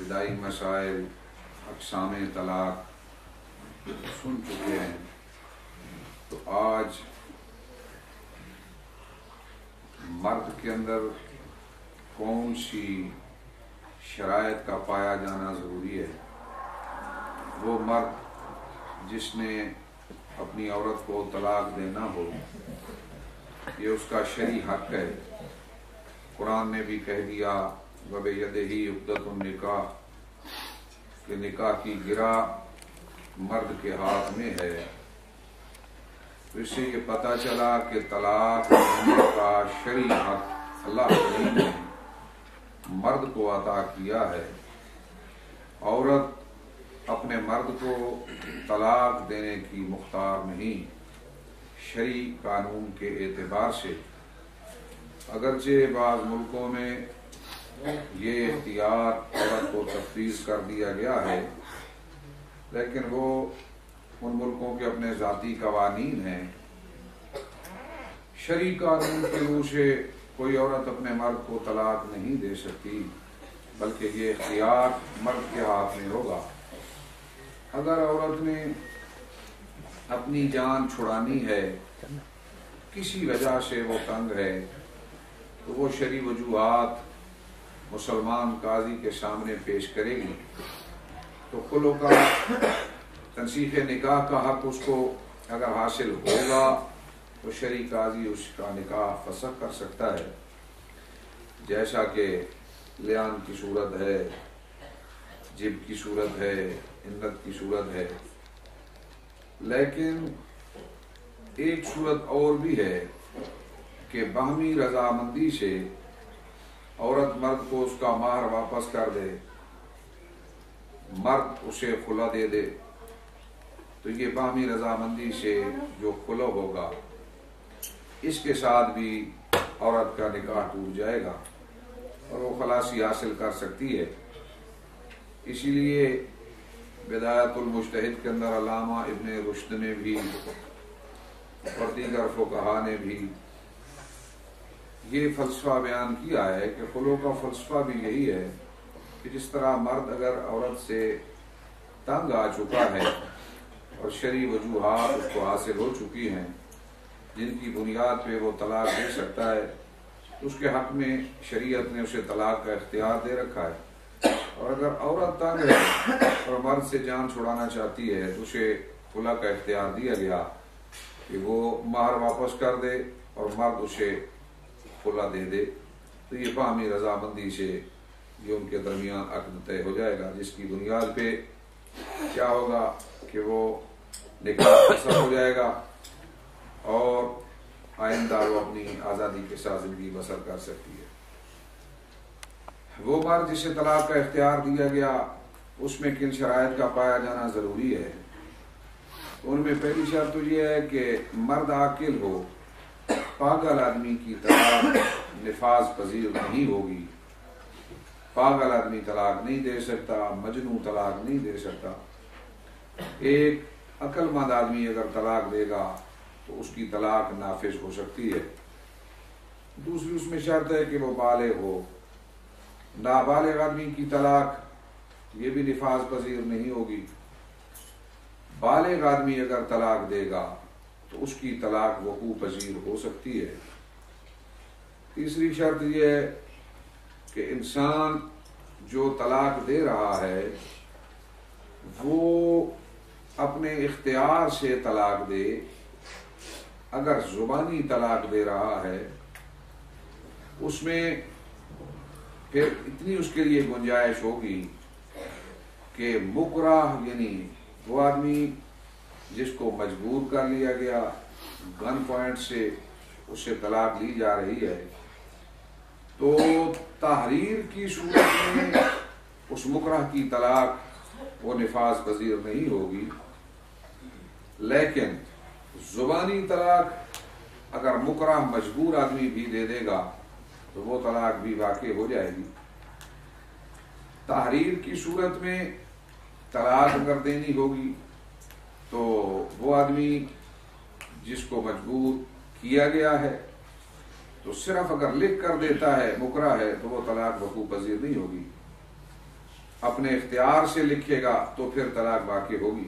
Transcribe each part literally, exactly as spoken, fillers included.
ابتدائی مسائل اقسام طلاق سن چکے ہیں، تو آج مرد کے اندر کون سی شرائط کا پایا جانا ضروری ہے؟ وہ مرد جس نے اپنی عورت کو طلاق دینا ہو، یہ اس کا شرعی حق ہے۔ قرآن نے بھی کہہ دیا وَبِيَدِهِ عُقْدَةُ النِّكَاحِ کہ نکاح کی گرہ مرد کے ہاتھ میں ہے۔ تو اس سے یہ پتہ چلا کہ طلاق دینے کا شرعی حق اللہ کریم نے مرد کو عطا کیا ہے۔ عورت اپنے مرد کو طلاق دینے کی مختار نہیں شرعی قانون کے اعتبار سے، اگرچہ بعض ملکوں میں یہ اختیار عورت کو تفویض کر دیا گیا ہے، لیکن وہ ان ملکوں کے اپنے ذاتی قوانین ہیں۔ شرعی قانون کے روح سے کوئی عورت اپنے مرد کو طلاق نہیں دے سکتی، بلکہ یہ اختیار مرد کے ہاتھ میں ہوگا۔ اگر عورت نے اپنی جان چھڑانی ہے، کسی وجہ سے وہ تنگ ہے، تو وہ شرعی وجوہات مسلمان قاضی کے سامنے پیش کرے گی، تو خلع کا تنسیخ نکاح کا حق اس کو اگر حاصل ہوگا تو شرعی قاضی اس کا نکاح فسخ کر سکتا ہے، جیسا کہ لیان کی صورت ہے، جب کی صورت ہے، عندت کی صورت ہے۔ لیکن ایک صورت اور بھی ہے کہ باہمی رضامندی سے عورت مرد کو اس کا مہر واپس کر دے، مرد اسے خلع دے دے، تو یہ باہمی رضامندی سے جو خلع ہوگا اس کے ساتھ بھی عورت کا نکاح ٹوٹ جائے گا اور وہ خلاصی حاصل کر سکتی ہے۔ اسی لیے بدایت المجتہد کے اندر علامہ ابن رشد نے بھی اور دیگر فقہا نے بھی یہ فلسفہ بیان کیا ہے کہ خلع کا فلسفہ بھی یہی ہے کہ جس طرح مرد اگر عورت سے تنگ آ چکا ہے اور شرعی وجوہات اس کو حاصل ہو چکی ہیں جن کی بنیاد پہ وہ طلاق دے سکتا ہے، تو اس کے حق میں شریعت نے اسے طلاق کا اختیار دے رکھا ہے۔ اور اگر عورت تنگ ہے اور مرد سے جان چھڑانا چاہتی ہے تو اسے خلع کا اختیار دیا گیا کہ وہ مہر واپس کر دے اور مرد اسے خلع دے دے، تو یہ باہمی رضامندی سے یہ ان کے درمیان عقد طے ہو جائے گا، جس کی بنیاد پہ کیا ہوگا کہ وہ نکاح فسخ ہو جائے گا اور آئندہ وہ اپنی آزادی کے ساتھ زندگی بسر کر سکتی ہے۔ وہ مرد جسے طلاق کا اختیار دیا گیا اس میں کن شرائط کا پایا جانا ضروری ہے؟ ان میں پہلی شرط تو یہ ہے کہ مرد عاقل ہو، پاگل آدمی کی طلاق نفاذ پذیر نہیں ہوگی، پاگل آدمی طلاق نہیں دے سکتا، مجنون طلاق نہیں دے سکتا۔ ایک عقل مند آدمی اگر طلاق دے گا تو اس کی طلاق نافذ ہو سکتی ہے۔ دوسری اس میں شرط ہے کہ وہ بالغ ہو، نابالغ آدمی کی طلاق یہ بھی نفاذ پذیر نہیں ہوگی۔ بالغ آدمی اگر طلاق دے گا تو اس کی طلاق وقوع پذیر ہو سکتی ہے۔ تیسری شرط یہ ہے کہ انسان جو طلاق دے رہا ہے وہ اپنے اختیار سے طلاق دے۔ اگر زبانی طلاق دے رہا ہے اس میں پھر اتنی اس کے لیے گنجائش ہوگی کہ مکرہ یعنی وہ آدمی جس کو مجبور کر لیا گیا، گن پوائنٹ سے اس سے طلاق لی جا رہی ہے، تو تحریر کی صورت میں اس مکرہ کی طلاق وہ نفاذ پذیر نہیں ہوگی، لیکن زبانی طلاق اگر مکرہ مجبور آدمی بھی دے دے گا تو وہ طلاق بھی واقع ہو جائے گی۔ تحریر کی صورت میں طلاق اگر دینی ہوگی تو وہ آدمی جس کو مجبور کیا گیا ہے تو صرف اگر لکھ کر دیتا ہے، مکرہ ہے، تو وہ طلاق وقوع پذیر نہیں ہوگی۔ اپنے اختیار سے لکھے گا تو پھر طلاق واقع ہوگی.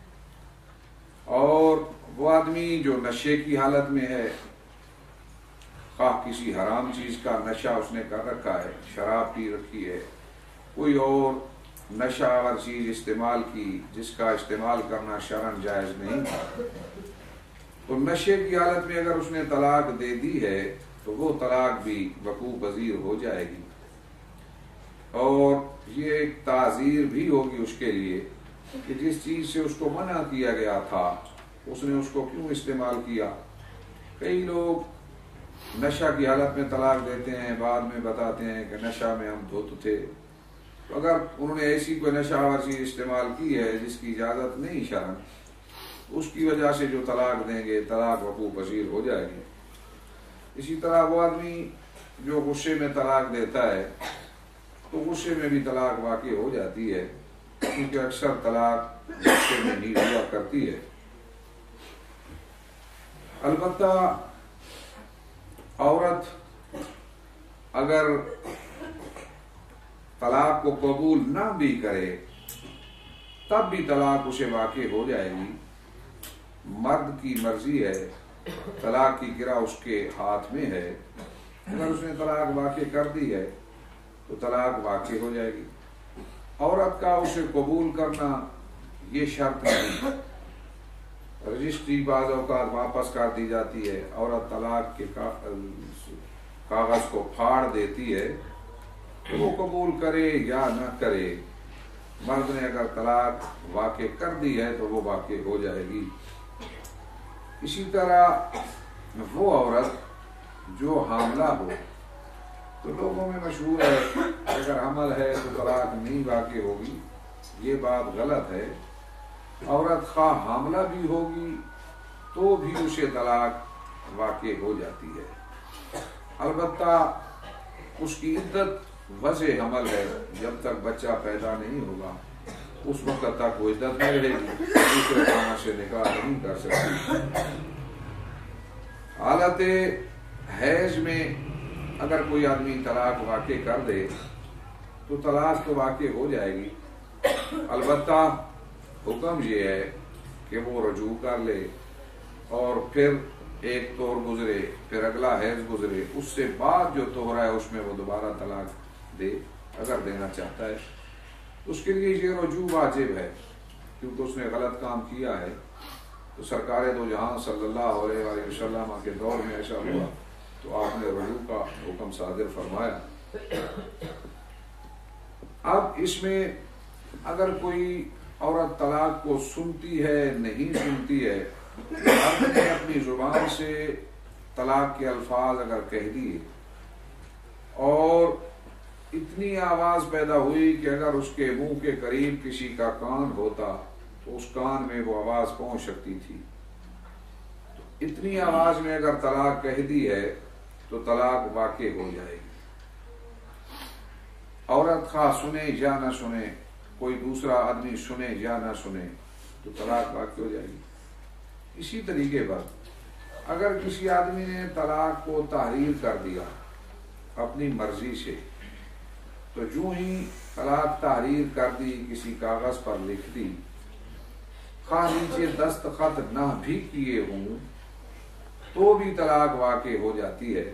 اور وہ آدمی جو نشے کی حالت میں ہے، خواہ کسی حرام چیز کا نشہ اس نے کر رکھا ہے، شراب پی رکھی ہے، کوئی اور نشہ آور چیز استعمال کی جس کا استعمال کرنا شرعاً جائز نہیں تھا، تو نشے کی حالت میں اگر اس نے طلاق دے دی ہے تو وہ طلاق بھی وقوع پذیر ہو جائے گی. اور یہ ایک تعزیر بھی ہوگی اس کے لیے کہ جس چیز سے اس کو منع کیا گیا تھا اس نے اس کو کیوں استعمال کیا. کئی لوگ نشہ کی حالت میں طلاق دیتے ہیں، بعد میں بتاتے ہیں کہ نشہ میں ہم دھت تھے. تو اگر انہوں نے ایسی کوئی نشہ آور چیز استعمال کی ہے جس کی اجازت نہیں شرعاً، اس کی وجہ سے جو طلاق دیں گے طلاق وقوع پذیر ہو جائے گی. اسی طرح وہ آدمی جو غصے میں طلاق دیتا ہے تو غصے میں بھی طلاق واقع ہو جاتی ہے، کیونکہ اکثر طلاق غصے میں ہی ہوا کرتی ہے. البتہ عورت اگر طلاق کو قبول نہ بھی کرے تب بھی طلاق اسے واقع ہو جائے گی. مرد کی مرضی ہے، طلاق کی گرہ اس کے ہاتھ میں ہے. اگر اس نے طلاق واقع کر دی ہے تو طلاق واقع ہو جائے گی. عورت کا اسے قبول کرنا یہ شرط نہیں. رجسٹری بعض اوقات واپس کر دی جاتی ہے، عورت طلاق کے کاغذ کو پھاڑ دیتی ہے، تو وہ قبول کرے یا نہ کرے، مرد نے اگر طلاق واقع کر دی ہے تو وہ واقع ہو جائے گی. اسی طرح وہ عورت جو حاملہ ہو، تو لوگوں میں مشہور ہے اگر حمل ہے تو طلاق نہیں واقع ہوگی. یہ بات غلط ہے. عورت خواہ حاملہ بھی ہوگی تو بھی اسے طلاق واقع ہو جاتی ہے. البتہ اس کی عدت وضع حمل ہے، جب تک بچہ پیدا نہیں ہوگا اس وقت تک وہ عدت میں رہے گی، دوسرے خانہ سے نکاح نہیں کر سکتی. حالت حیض میں اگر کوئی آدمی طلاق واقع کر دے تو طلاق تو واقع ہو جائے گی. البتہ حکم یہ ہے کہ وہ رجوع کر لے اور پھر ایک طور گزرے، پھر اگلا حیض گزرے، اس سے بعد جو طہر ہے اس میں وہ دوبارہ طلاق دے اگر دینا چاہتا ہے. اس کے لیے یہ رجوع واجب ہے کیونکہ اس نے غلط کام کیا ہے. تو سرکار دو جہاں صلی اللہ علیہ وآلہ وسلم کے دور میں ایسا ہوا تو آپ نے رجوع کا حکم صادر فرمایا. اب اس میں اگر کوئی عورت طلاق کو سنتی ہے نہیں سنتی ہے، مرد نے اپنی زبان سے طلاق کے الفاظ اگر کہہ دیے اور اتنی آواز پیدا ہوئی کہ اگر اس کے منہ کے قریب کسی کا کان ہوتا تو اس کان میں وہ آواز پہنچ سکتی تھی، اتنی آواز میں اگر طلاق کہہ دی ہے تو طلاق واقع ہو جائے گی. عورت خواہ سنے یا نہ سنے، کوئی دوسرا آدمی سنے یا نہ سنے تو طلاق واقع ہو جائے گی. اسی طریقے پر اگر کسی آدمی نے طلاق کو تحریر کر دیا اپنی مرضی سے، تو جو ہی طلاق تحریر کر دی، کسی کاغذ پر لکھ دی، خواہ نیچے دستخط نہ بھی کیے ہوں تو بھی طلاق واقع ہو جاتی ہے.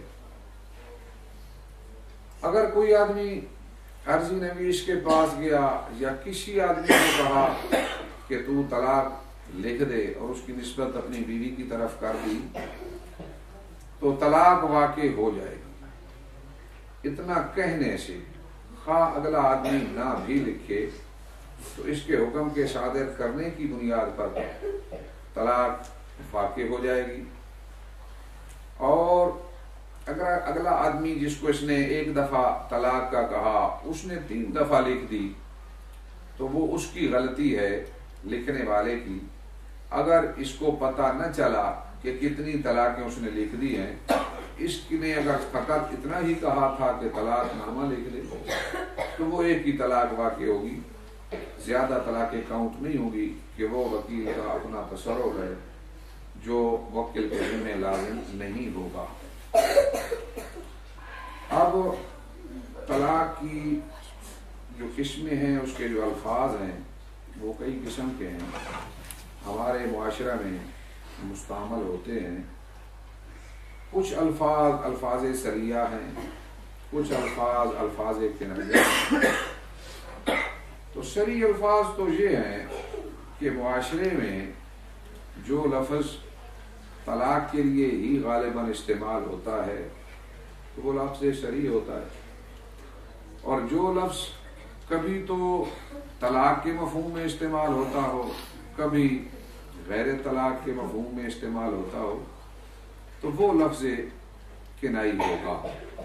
اگر کوئی آدمی عرضی نویس کے پاس گیا یا کسی آدمی نے کہا کہ تو طلاق لکھ دے اور اس کی نسبت اپنی بیوی کی طرف کر دی تو طلاق واقع ہو جائے گی. اتنا کہنے سے خواہ اگلا آدمی نہ بھی لکھے تو اس کے حکم کے صادر کرنے کی بنیاد پر طلاق واقع ہو جائے گی. اور اگر اگلا آدمی جس کو اس نے ایک دفعہ طلاق کا کہا اس نے تین دفعہ لکھ دی تو وہ اس کی غلطی ہے لکھنے والے کی. اگر اس کو پتہ نہ چلا کہ کتنی طلاقیں اس نے لکھ دی ہیں، اس نے اگر فقط اتنا ہی کہا تھا کہ طلاق نامہ لکھ لے تو وہ ایک ہی طلاق واقع ہوگی، زیادہ طلاقیں کاؤنٹ نہیں ہوگی کہ وہ وکیل کا اپنا تصرف ہے جو وکیل کے ذمہ لازم نہیں ہوگا. اب طلاق کی جو قسمیں ہیں اس کے جو الفاظ ہیں وہ کئی قسم کے ہیں، ہمارے معاشرہ میں مستعمل ہوتے ہیں۔ کچھ الفاظ الفاظ سریہ ہیں، کچھ الفاظ الفاظ کنایہ ہیں۔ تو سری الفاظ تو یہ ہیں کہ معاشرے میں جو لفظ طلاق کے لیے ہی غالباً استعمال ہوتا ہے تو وہ لفظ شرعی ہوتا ہے، اور جو لفظ کبھی تو طلاق کے مفہوم میں استعمال ہوتا ہو، کبھی غیر طلاق کے مفہوم میں استعمال ہوتا ہو، تو وہ لفظ کنائی ہوگا۔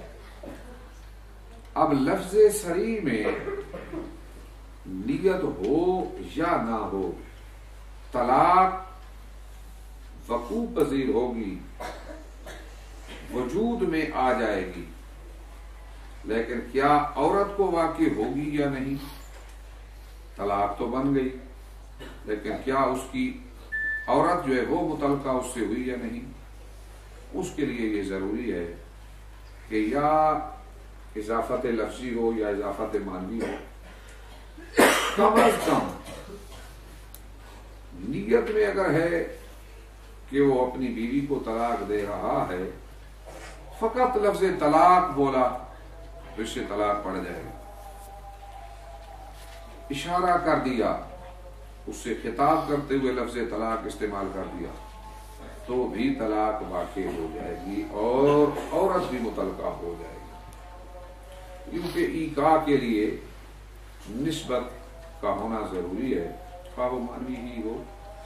اب لفظ شرعی میں نیت ہو یا نہ ہو، طلاق وقوع پذیر ہوگی، وجود میں آ جائے گی، لیکن کیا عورت کو واقع ہوگی یا نہیں؟ طلاق تو بن گئی، لیکن کیا اس کی عورت جو ہے وہ متعلقہ اس سے ہوئی یا نہیں؟ اس کے لیے یہ ضروری ہے کہ یا اضافت لفظی ہو یا اضافت معنوی ہو، کم از کم نیت میں اگر ہے کہ وہ اپنی بیوی کو طلاق دے رہا ہے، فقط لفظ طلاق بولا تو اس سے طلاق پڑ جائے گا، اشارہ کر دیا، اس سے خطاب کرتے ہوئے لفظ طلاق استعمال کر دیا تو بھی طلاق واقع ہو جائے گی اور عورت بھی متعلقہ ہو جائے گی، کیونکہ ایقاع کے لیے نسبت کا ہونا ضروری ہے، خواہ وہ معنوی ہی ہو۔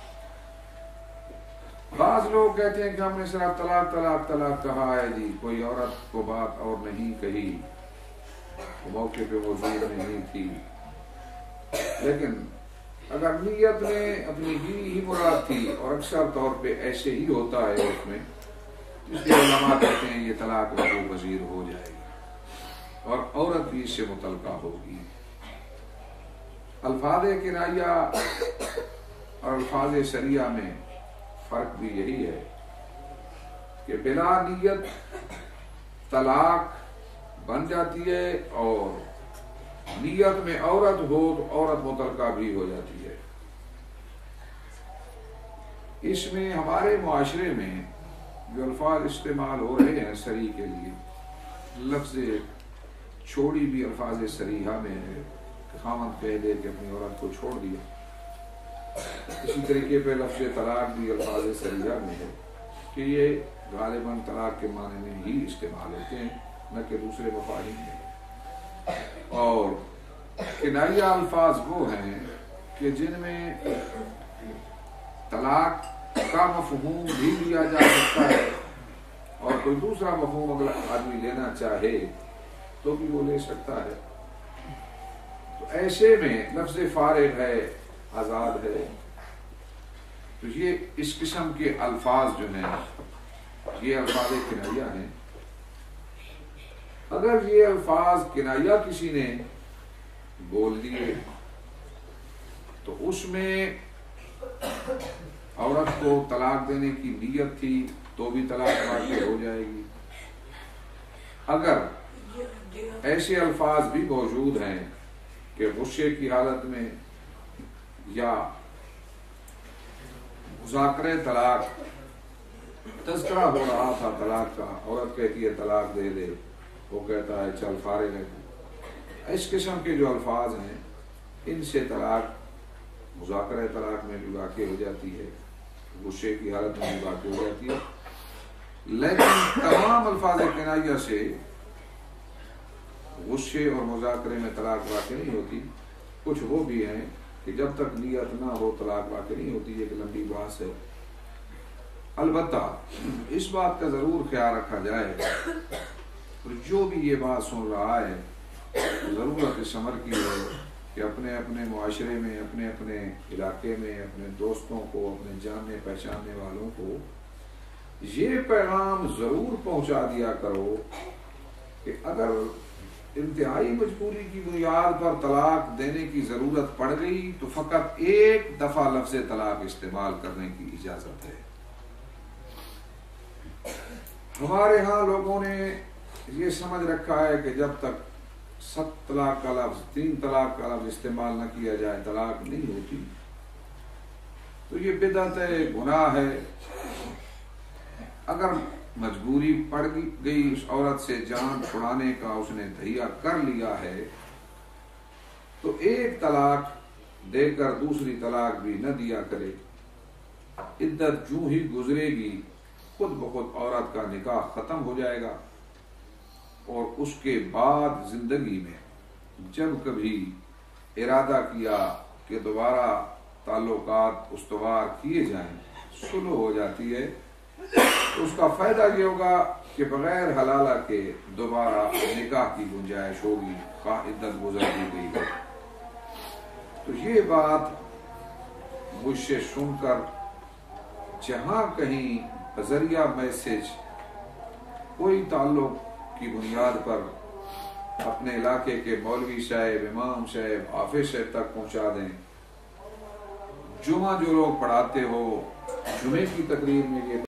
بعض لوگ کہتے ہیں کہ ہم نے صرف طلاق طلاق طلاق کہا ہے جی، کوئی عورت کو بات اور نہیں کہی، موقع پہ موجود نہیں تھی، لیکن اگر نیت میں اپنی بیوی ہی مراد تھی، اور اکثر طور پہ ایسے ہی ہوتا ہے اس میں، اس لیے علماء کہتے ہیں یہ طلاق وقوع پذیر ہو جائے گی اور عورت بھی اس سے متعلقہ ہوگی۔ الفاظ کنایہ اور الفاظ شریعہ میں فرق بھی یہی ہے کہ بلا نیت طلاق بن جاتی ہے، اور نیت میں عورت ہو تو عورت متعلقہ بھی ہو جاتی ہے۔ اس میں ہمارے معاشرے میں جو الفاظ استعمال ہو رہے ہیں صریح کے لیے، لفظ چھوڑی بھی الفاظ صریحہ میں ہے کہ خاوند کہہ دے کہ اپنی عورت کو چھوڑ دیا، اسی طریقے پہ لفظ طلاق بھی الفاظ صریحہ میں ہے کہ یہ غالباً طلاق کے معنی میں ہی استعمال ہوتے ہیں، نہ کہ دوسرے مفاہیم میں۔ اور کنایہ الفاظ وہ ہیں کہ جن میں طلاق کا مفہوم بھی لیا جا سکتا ہے، اور کوئی دوسرا مفہوم اگر آدمی لینا چاہے تو بھی وہ لے سکتا ہے۔ تو ایسے میں لفظ فارغ ہے، آزاد ہے، تو یہ اس قسم کے الفاظ جو ہیں یہ الفاظ کنایہ ہیں۔ اگر یہ الفاظ کنایہ کسی نے بول دیے تو اس میں عورت کو طلاق دینے کی نیت تھی تو بھی طلاق واقع ہو جائے گی۔ اگر ایسے الفاظ بھی موجود ہیں کہ غصے کی حالت میں یا مذاکرہ طلاق تذکرہ ہو رہا تھا طلاق کا، عورت کہتی ہے طلاق دے دے، وہ کہتا ہے چل فارغ ہے، اس قسم کے جو الفاظ ہیں ان سے طلاق مذاکرہ طلاق میں بھی واقع ہو جاتی ہے، غصے کی حالت میں بھی واقع ہو جاتی ہے۔ لیکن تمام الفاظ کنایہ سے غصے اور مذاکرے میں طلاق واقع نہیں ہوتی۔ کچھ وہ بھی ہیں کہ جب تک نیت نہ ہو طلاق واقع نہیں ہوتی، ایک لمبی بحث ہے۔ البتہ اس بات کا ضرور خیال رکھا جائے اور جو بھی یہ بات سن رہا ہے ضرورت سمر کی ہے کہ اپنے اپنے معاشرے میں، اپنے اپنے علاقے میں، اپنے دوستوں کو، اپنے جاننے پہچاننے والوں کو یہ پیغام ضرور پہنچا دیا کرو کہ اگر انتہائی مجبوری کی بنیاد پر طلاق دینے کی ضرورت پڑ گئی تو فقط ایک دفعہ لفظ طلاق استعمال کرنے کی اجازت ہے۔ ہمارے ہاں لوگوں نے یہ سمجھ رکھا ہے کہ جب تک सत तलाक का लफ्ज, तीन तलाक का लफ्ज इस्तेमाल न किया जाए, तलाक नहीं होती। तो ये बिदअत है, गुनाह है। अगर मजबूरी पड़ गई उस औरत से जान छुड़ाने का, उसने तैयार कर लिया है, तो एक तलाक देकर दूसरी तलाक भी न दिया करे। इद्दत जूं ही गुजरेगी खुद ब खुद औरत का निकाह खत्म हो जाएगा, और उसके बाद जिंदगी में जब कभी इरादा किया कि दोबारा ताल्लुकात उस्तवार किए जाएं, सुलह हो जाती है, तो उसका फायदा ये होगा कि बगैर हलाला के दोबारा निकाह की गुंजाइश होगी, का इद्दत गुजर दी गई है। तो ये बात मुझसे सुनकर जहां कहीं बजरिया मैसेज कोई ताल्लुक की बुनियाद पर अपने इलाके के मौलवी साहब, इमाम साहब, हाफिज साहब तक पहुंचा दें, जुमा जो लोग पढ़ाते हो, जुमे की तकरीर में ये